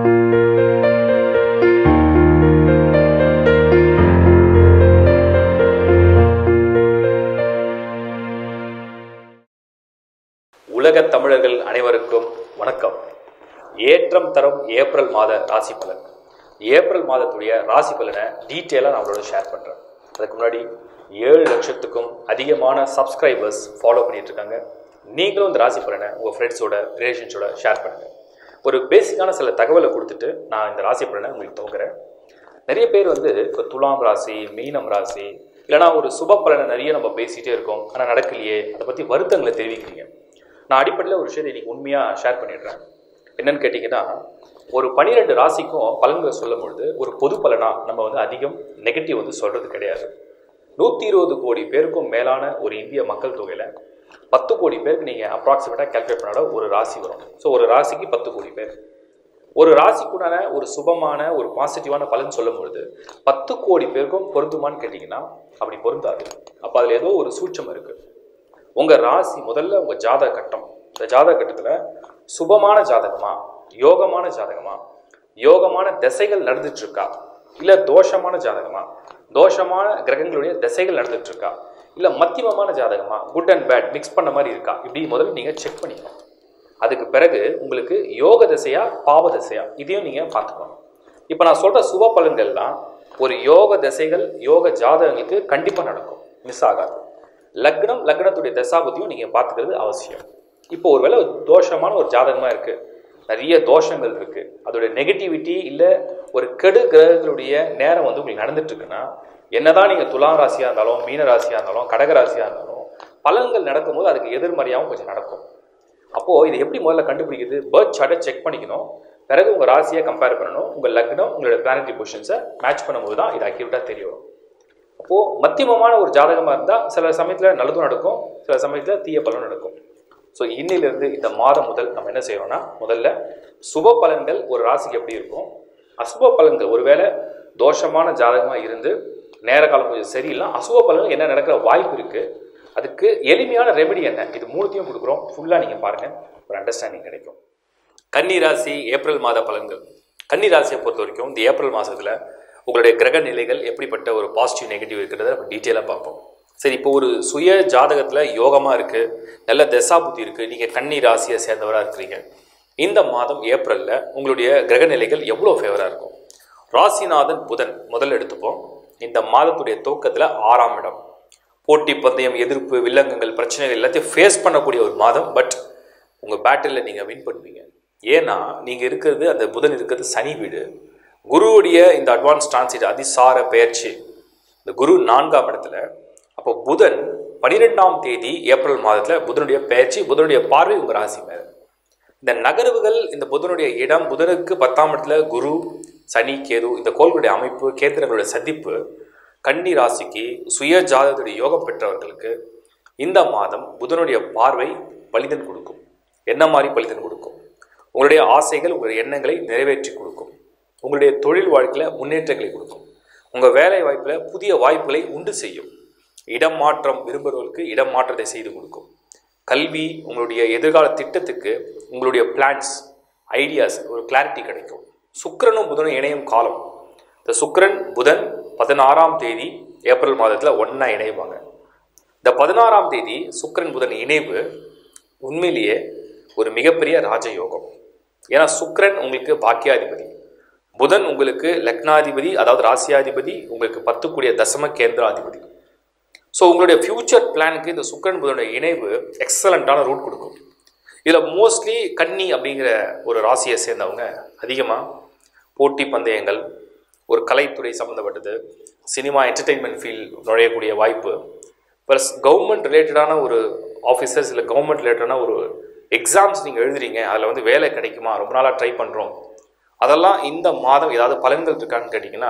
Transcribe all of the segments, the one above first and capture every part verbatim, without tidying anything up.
உலக தமிழர்கள் அனைவருக்கும் வணக்கம். ஏற்றம் தரும் ஏப்ரல் மாத ராசி பலன். ஏப்ரல் மாதத்துடைய ராசி பலனை டீட்டெயிலாக நான் அவங்களோட ஷேர் பண்ணுறேன். அதுக்கு முன்னாடி ஏழு லட்சத்துக்கும் அதிகமான சப்ஸ்கிரைபர்ஸ் ஃபாலோ பண்ணிட்டு இருக்காங்க. நீங்களும் இந்த ராசி பலனை உங்கள் ஃப்ரெண்ட்ஸோட ரிலேஷன்ஸோட ஷேர் பண்ணுங்கள். ஒரு பேசிக்கான சில தகவலை கொடுத்துட்டு நான் இந்த ராசி பலனை உங்களுக்கு துவங்குறேன். நிறைய பேர் வந்து இப்போ துலாம் ராசி, மீனம் ராசி, இல்லைனா ஒரு சுப பலனை நிறைய நம்ம பேசிகிட்டே இருக்கோம், ஆனால் நடக்கலையே, அதை பற்றி வருத்தங்களை தெரிவிக்கிறீங்க. நான் அடிப்படையில் ஒரு விஷயத்தை இன்றைக்கி உண்மையாக ஷேர் பண்ணிடுறேன். என்னென்னு கேட்டிங்கன்னா, ஒரு பன்னிரெண்டு ராசிக்கும் பலன்களை சொல்லும் பொழுது ஒரு பொது பலனாக நம்ம வந்து அதிகம் நெகட்டிவ் வந்து சொல்கிறது கிடையாது. நூற்றி இருபது கோடி பேருக்கும் மேலான ஒரு இந்திய மக்கள் தொகையில் பத்து கோடி பேருக்கு நீங்கள் அப்ராக்சிமேட்டாக கேல்குலேட் பண்ணாட ஒரு ராசி வரும். ஸோ ஒரு ராசிக்கு பத்து கோடி பேர். ஒரு ராசிக்குண்டான ஒரு சுபமான ஒரு பாசிட்டிவான பலன் சொல்லும் பொழுது பத்து கோடி பேருக்கும் பொருந்துமான்னு கேட்டிங்கன்னா அப்படி பொருந்தாது. அப்போ அதில் ஏதோ ஒரு சூட்சம் இருக்குது. உங்கள் ராசி முதல்ல உங்கள் ஜாதக கட்டம். இந்த ஜாதக கட்டத்தில் சுபமான ஜாதகமா, யோகமான ஜாதகமா, யோகமான திசைகள் நடந்துட்டுருக்கா, இல்லை தோஷமான ஜாதகமா, தோஷமான கிரகங்களுடைய திசைகள் நடந்துட்டுருக்கா, இல்லை மத்தியமமான ஜாதகமா, குட் அண்ட் பேட் மிக்ஸ் பண்ண மாதிரி இருக்கா, இப்படி முதல்ல நீங்கள் செக் பண்ணிக்கணும். அதுக்கு பிறகு உங்களுக்கு யோக திசையா பாவ திசையா இதையும் நீங்கள் பார்த்துக்கணும். இப்போ நான் சொல்கிற சுப பலன்கள்லாம் ஒரு யோக திசைகள் யோக ஜாதகங்களுக்கு கண்டிப்பாக நடக்கும், மிஸ் ஆகாது. லக்னம் லக்னத்துடைய தசாபதியும் நீங்கள் பார்த்துக்கிறது அவசியம். இப்போ ஒரு வேளை தோஷமான ஒரு ஜாதகமாக இருக்குது, நிறைய தோஷங்கள் இருக்குது, அதோடைய நெகட்டிவிட்டி இல்லை ஒரு கெடு கிரகங்களுடைய நேரம் வந்து உங்களுக்கு நடந்துட்டுருக்குன்னா, என்னதான் நீங்கள் துலாம் ராசியாக இருந்தாலும், மீன ராசியாக இருந்தாலும், கடக ராசியாக இருந்தாலும் பலன்கள் நடக்கும்போது அதுக்கு எதிர்மறையாகவும் கொஞ்சம் நடக்கும். அப்போது இதை எப்படி முதல்ல கண்டுபிடிக்கிறது? பர்த் சார்ட்டை செக் பண்ணிக்கணும். பிறகு உங்கள் ராசியை கம்பேர் பண்ணணும். உங்கள் லக்னம் உங்களோட பிளானட்டரி பொசிஷன்ஸை மேட்ச் பண்ணும்போது தான் இது அக்யூரேட்டாக தெரியும். அப்போது மத்தியமமான ஒரு ஜாதகமாக இருந்தால் சில சமயத்தில் நல்லதும் நடக்கும், சில சமயத்தில் தீய பலனும் நடக்கும். ஸோ இன்னிலிருந்து இந்த மாதம் முதல் நம்ம என்ன செய்யணும்னா, முதல்ல சுப பலன்கள் ஒரு ராசிக்கு எப்படி இருக்கும், அசுப பலன்கள் ஒருவேளை தோஷமான ஜாதகமாக இருந்து நேர காலம் கொஞ்சம் சரியில்லை, அசுப பலன்கள் என்ன நடக்கிற வாய்ப்பு இருக்குது, அதுக்கு எளிமையான ரெமெடி என்ன, இது மூணுத்தையும் கொடுக்குறோம். ஃபுல்லாக நீங்கள் பாருங்கள், ஒரு அண்டர்ஸ்டாண்டிங் கிடைக்கும். கன்னி ராசி ஏப்ரல் மாத பலன்கள். கன்னி ராசியை பொறுத்த வரைக்கும் இந்த ஏப்ரல் மாதத்தில் உங்களுடைய கிரக நிலைகள் எப்படிப்பட்ட ஒரு பாசிட்டிவ் நெகட்டிவ் இருக்கிறத நம்ம டீட்டெயிலாக பார்ப்போம். சரி, இப்போ ஒரு சுய ஜாதகத்தில் யோகமாக இருக்குது, நல்ல தசா புத்தி இருக்குது, நீங்கள் கன்னி ராசியை சேர்ந்தவராக இருக்கிறீங்க, இந்த மாதம் ஏப்ரலில் உங்களுடைய கிரக நிலைகள் எவ்வளோ ஃபேவராக இருக்கும்? ராசிநாதன் புதன் முதல்ல எடுத்துப்போம். இந்த மாதத்துடைய துவக்கத்தில் ஆறாம் இடம். போட்டி பந்தயம், எதிர்ப்பு, வில்லங்கங்கள், பிரச்சனைகள் எல்லாத்தையும் ஃபேஸ் பண்ணக்கூடிய ஒரு மாதம். பட் உங்கள் பேட்டிலில் நீங்கள் வின் பண்ணுவீங்க. ஏன்னா நீங்கள் இருக்கிறது, அந்த புதன் இருக்கிறது சனி வீடு. குருவுடைய இந்த அட்வான்ஸ் டிரான்சிட் அதிசார பெயர்ச்சி, இந்த குரு நான்காம் இடத்துல. அப்போ புதன் பனிரெண்டாம் தேதி ஏப்ரல் மாதத்தில் புதனுடைய பெயர்ச்சி, புதனுடைய பார்வை உங்கள் ராசி மேலே. இந்த நகர்வுகள், இந்த புதனுடைய இடம், புதனுக்கு பத்தாம் இடத்துல குரு, சனி, கேது, இந்த கோள்களுடைய அமைப்பு, கேந்திரங்களுடைய சந்திப்பு கன்னி ராசிக்கு சுய ஜாதகத்துடைய யோகம் பெற்றவர்களுக்கு இந்த மாதம் புதனுடைய பார்வை பலிதன் கொடுக்கும். என்ன மாதிரி பலிதன் கொடுக்கும்? உங்களுடைய ஆசைகள், உங்களுடைய எண்ணங்களை நிறைவேற்றி கொடுக்கும். உங்களுடைய தொழில் வாழ்க்கையில் முன்னேற்றங்களை கொடுக்கும். உங்கள் வேலை வாய்ப்பில் புதிய வாய்ப்புகளை உண்டு செய்யும். இடம் மாற்றம் விரும்புகிறவர்களுக்கு இடம் மாற்றத்தை செய்து கொடுக்கும். கல்வி, உங்களுடைய எதிர்கால திட்டத்துக்கு உங்களுடைய பிளான்ஸ், ஐடியாஸ், ஒரு கிளாரிட்டி கிடைக்கும். சுக்கிரனும் புதனும் இணையும் காலம். இந்த சுக்கிரன் புதன் பதினாறாம் தேதி ஏப்ரல் மாதத்தில் ஒன்றா இணைவாங்க. இந்த பதினாறாம் தேதி சுக்கிரன் புதன் இணைவு உண்மையிலேயே ஒரு மிகப்பெரிய ராஜயோகம். ஏன்னா சுக்கிரன் உங்களுக்கு பாக்கியாதிபதி, புதன் உங்களுக்கு லக்னாதிபதி, அதாவது ராசியாதிபதி, உங்களுக்கு பத்துக்குடிய தசம கேந்திராதிபதி. ஸோ உங்களுடைய ஃப்யூச்சர் பிளானுக்கு இந்த சுக்கிரன் புதனுடைய இணைவு எக்ஸலண்ட்டான ரூட் கொடுக்கும். இதில் மோஸ்ட்லி கன்னி அப்படிங்கிற ஒரு ராசியை சேர்ந்தவங்க அதிகமாக போட்டி பந்தயங்கள், ஒரு கலைத்துறை சம்மந்தப்பட்டது, சினிமா என்டர்டெயின்மெண்ட் ஃபீல்ட் நுழையக்கூடிய வாய்ப்பு, ப்ளஸ் கவர்மெண்ட் ரிலேட்டடான ஒரு ஆஃபீஸர்ஸ் இல்லை கவர்மெண்ட் ரிலேட்டடான ஒரு எக்ஸாம்ஸ் நீங்கள் எழுதுறீங்க, அதில் வந்து வேலை கிடைக்குமா, ரொம்ப நாளாக ட்ரை பண்ணுறோம், அதெல்லாம் இந்த மாதம் ஏதாவது பலன்கள் இருக்கான்னு கேட்டிங்கன்னா,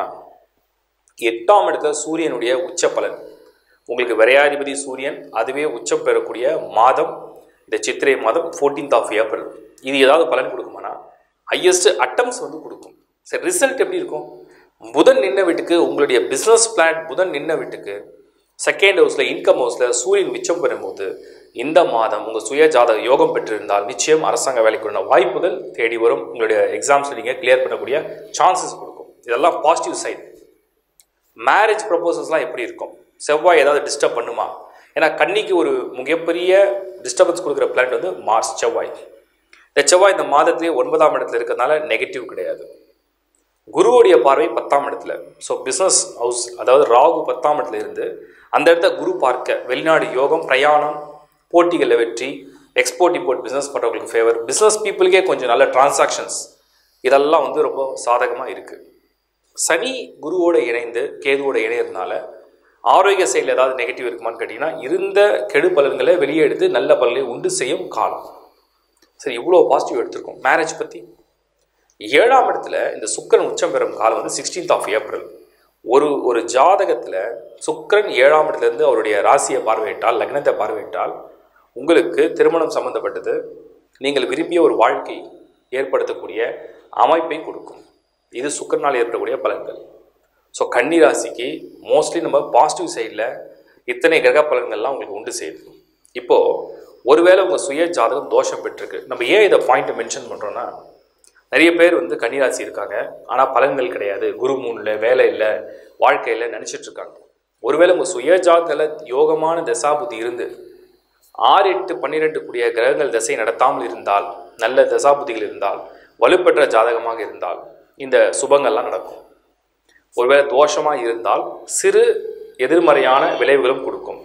எட்டாம் இடத்துல சூரியனுடைய உச்ச பலன். உங்களுக்கு விரையாதிபதி சூரியன் அதுவே உச்சம் பெறக்கூடிய மாதம் இந்த சித்திரை மாதம் ஃபோர்டீன்த் ஆஃப் ஏப்ரல். இது ஏதாவது பலன் கொடுக்குமானா ஹையஸ்ட் அட்டம்ஸ் வந்து கொடுக்கும். சரி, ரிசல்ட் எப்படி இருக்கும்? புதன் நின்ன வீட்டுக்கு உங்களுடைய பிஸ்னஸ் பிளான், புதன் நின்ன வீட்டுக்கு செகண்ட் ஹவுஸில் இன்கம் ஹவுஸில் சூரியன் உச்சம் பெறும்போது இந்த மாதம் உங்கள் சுய ஜாதக யோகம் பெற்றிருந்தால் நிச்சயம் அரசாங்க வேலைக்குள்ள வாய்ப்புகள் தேடி வரும். உங்களுடைய எக்ஸாம்ஸ் நீங்கள் கிளியர் பண்ணக்கூடிய சான்சஸ் கொடுக்கும். இதெல்லாம் பாசிட்டிவ் சைடு. மேரேஜ் ப்ரப்போசல்ஸ்லாம் எப்படி இருக்கும்? செவ்வாய் ஏதாவது டிஸ்டர்ப் பண்ணுமா? ஏன்னா கன்னிக்கு ஒரு மிகப்பெரிய டிஸ்டர்பன்ஸ் கொடுக்குற பிளானட் வந்து மார்ஸ், செவ்வாய். இந்த செவ்வாய் இந்த மாதத்திலே ஒன்பதாம் இடத்துல இருக்கிறதுனால நெகட்டிவ் கிடையாது. குருவுடைய பார்வை பத்தாம் இடத்துல. ஸோ பிஸ்னஸ் ஹவுஸ், அதாவது ராகு பத்தாம் இடத்துல இருந்து அந்த இடத்த குரு பார்க்க வெளிநாடு யோகம், பிரயாணம், போட்டிகளில் வெற்றி, எக்ஸ்போர்ட் இம்போர்ட் பிஸ்னஸ் பண்ணுறவங்களுக்கு ஃபேவர், பிஸ்னஸ் பீப்புளுக்கே கொஞ்சம் நல்ல டிரான்சாக்ஷன்ஸ், இதெல்லாம் வந்து ரொம்ப சாதகமாக இருக்குது. சனி குருவோடு இணைந்து கேதுவோடு இணையறதுனால ஆரோக்கிய செயல் ஏதாவது நெகட்டிவ் இருக்குமான்னு கேட்டிங்கன்னா இருந்த கெடு பலன்களை வெளியே எடுத்து நல்ல பலனை உண்டு செய்யும் காலம். சரி, இவ்வளோ பாசிட்டிவ் எடுத்திருக்கோம். மேரேஜ் பற்றி ஏழாம் இடத்துல இந்த சுக்கிரன் உச்சம் பெறும் காலம் வந்து சிக்ஸ்டீன்த் ஆஃப் ஏப்ரல். ஒரு ஒரு ஜாதகத்தில் சுக்கிரன் ஏழாம் இடத்துலேருந்து அவருடைய ராசியை பார்வையிட்டால், லக்னத்தை பார்வையிட்டால் உங்களுக்கு திருமணம் சம்பந்தப்பட்டது நீங்கள் விரும்பிய ஒரு வாழ்க்கை ஏற்படுத்தக்கூடிய அமைப்பை கொடுக்கும். இது சுக்கிரனால் ஏற்படக்கூடிய பலன்கள். ஸோ கன்னி ராசிக்கு மோஸ்ட்லி நம்ம பாசிட்டிவ் சைடில் இத்தனை கிரக பலன்கள்லாம் உங்களுக்கு உண்டு செய்யுது. இப்போது ஒருவேளை உங்கள் சுய ஜாதகம் தோஷம் பெற்றிருக்கு. நம்ம ஏன் இதை பாயிண்ட்டை மென்ஷன் பண்ணுறோன்னா, நிறைய பேர் வந்து கன்னிராசி இருக்காங்க, ஆனால் பலன்கள் கிடையாது, குரு மூணில் வேலை இல்லை, வாழ்க்கையில் நினச்சிட்டு இருக்காங்க. ஒருவேளை உங்கள் சுய ஜாதகத்தில் யோகமான தசாபுத்தி இருந்து ஆறு எட்டு பன்னிரெண்டு கூடிய கிரகங்கள் திசை நடத்தாமல் இருந்தால், நல்ல தசாபுத்திகள் இருந்தால், வலுப்பெற்ற ஜாதகமாக இருந்தால் இந்த சுபங்கள்லாம் நடக்கும். ஒருவேளை தோஷமாக இருந்தால் சிறு எதிர்மறையான விளைவுகளும் கொடுக்கும்.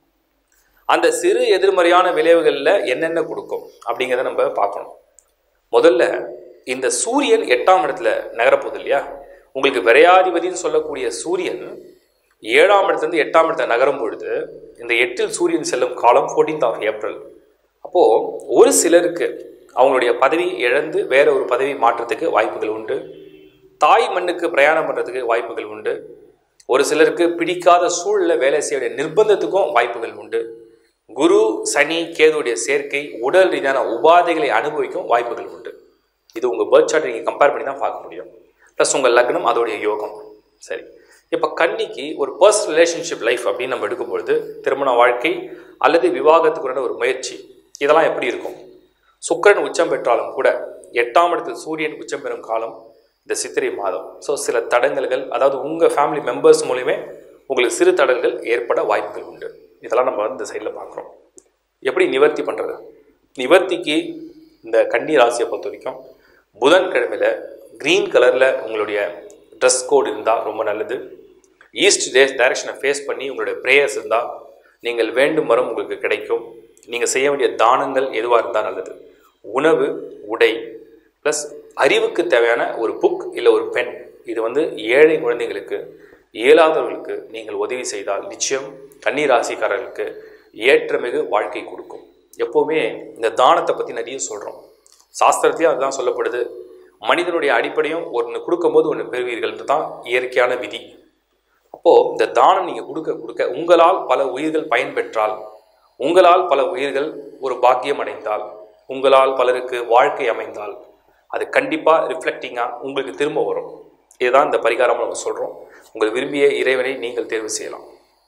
அந்த சிறு எதிர்மறையான விளைவுகளில் என்னென்ன கொடுக்கும் அப்படிங்கிறத நம்ம பார்க்கணும். முதல்ல இந்த சூரியன் எட்டாம் இடத்துல நகரப்போகுது இல்லையா? உங்களுக்கு விரையாதிபதினு சொல்லக்கூடிய சூரியன் ஏழாம் இடத்துலேருந்து எட்டாம் இடத்துல நகரும் பொழுது இந்த எட்டில் சூரியன் செல்லும் காலம் ஃபோர்டீன்த் ஆஃப் ஏப்ரல். அப்போது ஒரு சிலருக்கு அவங்களுடைய பதவி இழந்து வேற ஒரு பதவி மாற்றத்துக்கு வாய்ப்புகள் உண்டு. தாய் மண்ணுக்கு பிரயாணம் பண்ணுறதுக்கு வாய்ப்புகள் உண்டு. ஒரு சிலருக்கு பிடிக்காத சூழலில் வேலை செய்ய நிர்பந்தத்துக்கும் வாய்ப்புகள் உண்டு. குரு சனி கேதுவுடைய சேர்க்கை உடல் ரீதியான உபாதைகளை அனுபவிக்கும் வாய்ப்புகள் உண்டு. இது உங்கள் பர்த் சார்ட் நீங்கள் கம்பேர் பண்ணி தான் பார்க்க முடியும். ப்ளஸ் உங்கள் லக்னம் அதோடைய யோகம். சரி, இப்போ கன்னிக்கு ஒரு பர்சனல் ரிலேஷன்ஷிப் லைஃப் அப்படின்னு நம்ம எடுக்கும்பொழுது திருமண வாழ்க்கை அல்லது விவாகத்துக்குறான ஒரு முயற்சி, இதெல்லாம் எப்படி இருக்கும்? சுக்கிரன் உச்சம் பெற்றாலும் கூட எட்டாம் இடத்தில் சூரியன் உச்சம் பெறும் காலம் இந்த சித்திரை மாதம். ஸோ சில தடங்கல்கள், அதாவது உங்கள் ஃபேமிலி மெம்பர்ஸ் மூலியமே உங்களுக்கு சிறு தடங்கல்கள் ஏற்பட வாய்ப்புகள் உண்டு. இதெல்லாம் நம்ம வந்து இந்த சைடில் பார்க்குறோம். எப்படி நிவர்த்தி பண்ணுறது? நிவர்த்திக்கு இந்த கன்னி ராசியை பொறுத்த வரைக்கும் புதன்கிழமையில் க்ரீன் கலரில் உங்களுடைய ட்ரெஸ் கோட் இருந்தால் ரொம்ப நல்லது. ஈஸ்ட் டே டைரக்ஷனை ஃபேஸ் பண்ணி உங்களுடைய ப்ரேயர்ஸ் இருந்தால் நீங்கள் வேண்டும் வரும் உங்களுக்கு கிடைக்கும். நீங்கள் செய்ய வேண்டிய தானங்கள் எதுவாக இருந்தால் நல்லது. உணவு, உடை, ப்ளஸ் அறிவுக்கு தேவையான ஒரு புக் இல்லை ஒரு பென், இது வந்து ஏழை குழந்தைகளுக்கு, இயலாதவர்களுக்கு நீங்கள் உதவி செய்தால் நிச்சயம் கன்னி ராசிக்காரர்களுக்கு ஏற்றமிகு வாழ்க்கை கொடுக்கும். எப்போவுமே இந்த தானத்தை பற்றி நிறைய சொல்கிறோம். சாஸ்திரத்தையும் அதுதான் சொல்லப்படுது. மனிதனுடைய அடிப்படையும் ஒன்று கொடுக்கும்போது ஒன்று பெறுவீர்கள்ன்றது தான் இயற்கையான விதி. அப்போது இந்த தானம் நீங்கள் கொடுக்க கொடுக்க உங்களால் பல உயிர்கள் பயன்பெற்றால், உங்களால் பல உயிர்கள் ஒரு பாக்கியம் அடைந்தால், உங்களால் பலருக்கு வாழ்க்கை அமைந்தால் அது கண்டிப்பாக ரிஃப்ளெக்டிங்காக உங்களுக்கு திரும்ப வரும். இதுதான் இந்த பரிகாரம் நம்ம சொல்கிறோம். உங்கள் விரும்பிய இறைவனை நீங்கள் தேர்வு செய்யலாம்.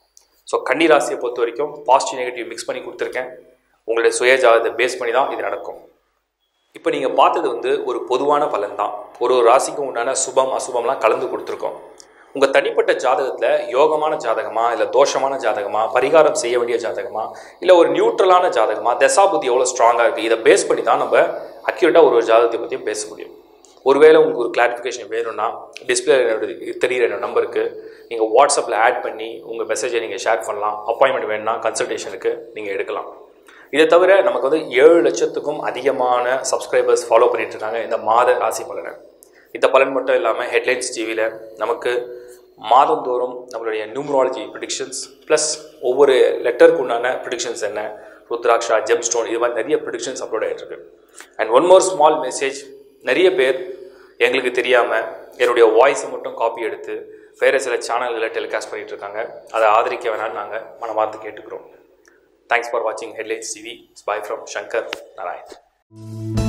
ஸோ கன்னி ராசியை பொறுத்த வரைக்கும் பாசிட்டிவ் நெகட்டிவ் மிக்ஸ் பண்ணி கொடுத்துருக்கேன். உங்களுடைய சுயஜாதத்தை பேஸ் பண்ணி தான் இது நடக்கும். இப்போ நீங்கள் பார்த்தது வந்து ஒரு பொதுவான பலன் தான். ஒரு ஒரு ராசிக்கும் உண்டான சுபம் அசுபம்லாம் கலந்து கொடுத்துருக்கோம். உங்கள் தனிப்பட்ட ஜாதகத்தில் யோகமான ஜாதகமா, இல்லை தோஷமான ஜாதகமா, பரிகாரம் செய்ய வேண்டிய ஜாதகமா, இல்லை ஒரு நியூட்ரலான ஜாதகமா, தசாபுத்தி எவ்வளோ ஸ்ட்ராங்காக இருக்குது, இதை பேஸ் பண்ணி தான் நம்ம அக்யூரேட்டாக ஒரு ஒரு ஜாதகத்தை பற்றியும் பேச முடியும். ஒருவேளை உங்களுக்கு ஒரு கிளாரிஃபிகேஷன் வேணும்னா டிஸ்பிளே தெரிகிற என்னோட நம்பருக்கு நீங்கள் வாட்ஸ்அப்பில் ஆட் பண்ணி உங்கள் மெசேஜை நீங்கள் ஷேர் பண்ணலாம். அப்பாயின்மெண்ட் வேணும்னா கன்சல்டேஷனுக்கு நீங்கள் எடுக்கலாம். இதை தவிர நமக்கு வந்து ஏழு லட்சத்துக்கும் அதிகமான சப்ஸ்கிரைபர்ஸ் ஃபாலோ பண்ணிட்டு இருக்காங்க இந்த மாத ராசி பலனை. இந்த பலன் மட்டும் இல்லாமல் ஹெட்லைன்ஸ் டிவியில் நமக்கு மாதந்தோறும் நம்மளுடைய நியூமராலஜி ப்ரிடிக்ஷன்ஸ் ப்ளஸ் ஒவ்வொரு லெட்டருக்கு உண்டான ப்ரிடிக்ஷன்ஸ் என்ன, ருத்ராட்சா, ஜெம் ஸ்டோன், இது மாதிரி நிறைய ப்ரிடிக்ஷன்ஸ் அப்லோட் ஆகிட்டுருக்கு. And one more small message, நிறைய பேர் எங்களுக்கு தெரியாமல் என்னுடைய வாய்ஸை மட்டும் காப்பி எடுத்து வேறு சில சேனல்களை டெலிகாஸ்ட் பண்ணிகிட்டு இருக்காங்க. அதை ஆதரிக்க வேணாம்னு நாங்கள் மனமார்ந்து கேட்டுக்கிறோம். தேங்க்ஸ் ஃபார் வாட்சிங் headlines TV. Bye from Shankar Narayan.